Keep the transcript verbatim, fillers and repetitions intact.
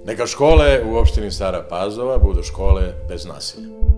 Neka škole u opštini Stara Pazova budu škole bez nasilja.